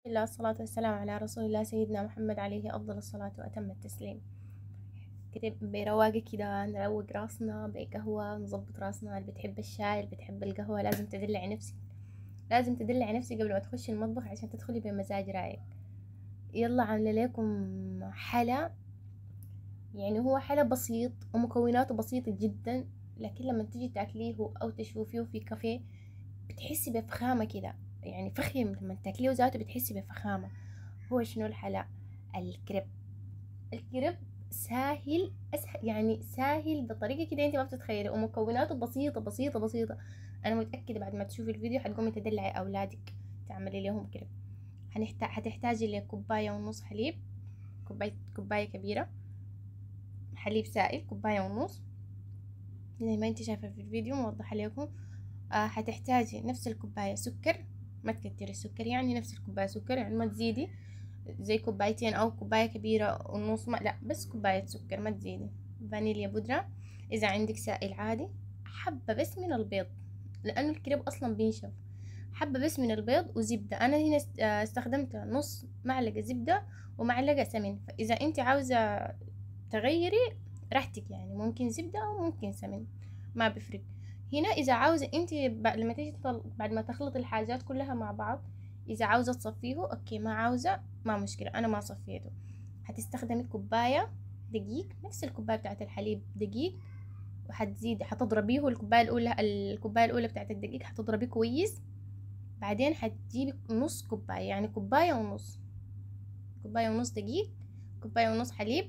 الله، الصلاة والسلام على رسول الله سيدنا محمد عليه أفضل الصلاة وأتم التسليم. كده برواقة كده نروق راسنا بقهوة، نظبط راسنا. اللي بتحب الشاي اللي بتحب القهوة لازم تدلعي نفسك، لازم تدلعي نفسك قبل ما تخشي المطبخ عشان تدخلي بمزاج رايق. يلا عاملة لكم حلا، يعني هو حلا بسيط ومكوناته بسيطة جدا، لكن لما تيجي تاكليه أو تشوفيه في كافيه بتحسي بفخامة كده، يعني فخم لما تاكليه ذاته بتحسي بفخامة. هو شنو الحلا؟ الكريب. الكريب سهل، اسهل يعني سهل بطريقة كده انت ما بتتخيلي، ومكوناته بسيطة بسيطة بسيطة. انا متأكدة بعد ما تشوفي الفيديو حتقومي تدلعي اولادك تعملي لهم كريب. هتحتاجي لكوباية ونص حليب، كوباية كبيرة حليب سائل، كوباية ونص زي ما انت شايفة في الفيديو موضحة لكم. هتحتاجي نفس الكوباية سكر، ما تكتري السكر، يعني نفس الكوباية سكر، يعني ما تزيدي زي كوبايتين او كوباية كبيرة ونص، ما لا، بس كوباية سكر ما تزيدي. فانيليا بودرة، اذا عندك سائل عادي. حبة بس من البيض لانه الكريب اصلا بينشف. حبة بس من البيض وزبدة. انا هنا استخدمت نص معلقة زبدة ومعلقة سمن، فاذا انت عاوزة تغيري راحتك، يعني ممكن زبدة او ممكن سمن، ما بفرق. هنا اذا عاوزة انت لما تيجي بعد ما تخلط الحاجات كلها مع بعض، اذا عاوزة تصفيه اوكي، ما عاوزة ما مشكلة، انا ما صفيته. هتستخدمي كوباية دقيق، نفس الكوباية بتاعت الحليب دقيق، وهتزيدي هتضربيه الكوباية الأولى بتاعت الدقيق هتضربيه كويس. بعدين هتجيبي نص كوباية، يعني كوباية ونص، كوباية ونص دقيق، كوباية ونص حليب،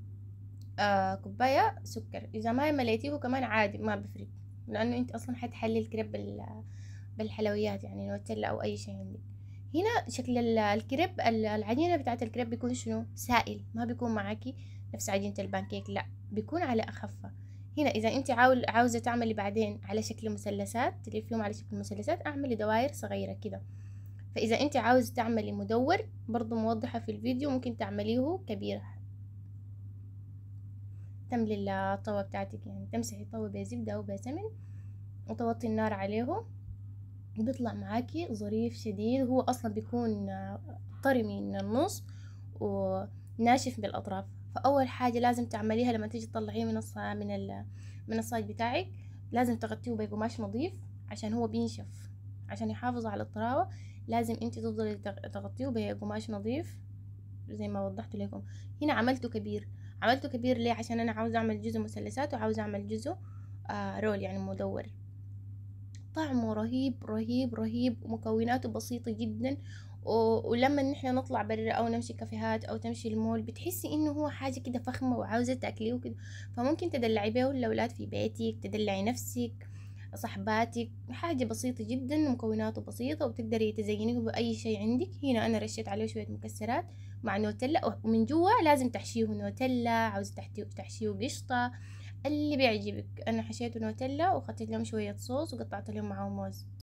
كوباية سكر. إذا ما مليتيه كمان عادي ما بفرق، لأنه أنت أصلا حتحلي الكريب بالحلويات، يعني نوتيلا أو أي شيء عندك. هنا شكل الكريب، العجينة بتاعت الكريب بيكون شنو؟ سائل، ما بيكون معاكي نفس عجينة البانكيك، لا بيكون على أخفة. هنا إذا أنت عاوزة تعملي بعدين على شكل مثلثات، تلفيهم على شكل مثلثات، أعملي دوائر صغيرة كده. فإذا أنت عاوزة تعملي مدور برضو موضحة في الفيديو، ممكن تعمليه كبير. تملي الطاوة بتاعتك، يعني تمسحي الطاوة بزبدة أو بسمن وتوطي النار عليه، بيطلع معاكي ظريف شديد. هو أصلا بيكون طري من النص وناشف بالأطراف. فأول حاجة لازم تعمليها لما تيجي تطلعيه من الصاج بتاعك، لازم تغطيه بقماش نظيف عشان هو بينشف. عشان يحافظ على الطراوة لازم انت تفضلي تغطيه بقماش نظيف زي ما وضحت لكم. هنا عملته كبير ليه؟ عشان انا عاوزه اعمل جزء مثلثات وعاوزه اعمل جزء رول، يعني مدور. طعمه رهيب رهيب رهيب، ومكوناته بسيطة جدا. ولما نحن نطلع برا او نمشي كافيهات او تمشي المول بتحسي انه هو حاجة كده فخمة وعاوزة تاكليه وكده. فممكن تدلعي بيه الاولاد في بيتك، تدلعي نفسك، صحباتك. حاجة بسيطة جدا ومكوناته بسيطة، وبتقدري تزينيه بأي شيء عندك. هنا أنا رشيت عليه شوية مكسرات مع نوتيلا، ومن جوا لازم تحشيه نوتيلا، عاوزة تحشيه قشطة، اللي بيعجبك. أنا حشيته نوتيلا وخدت لهم شوية صوص وقطعت لهم معاه موز.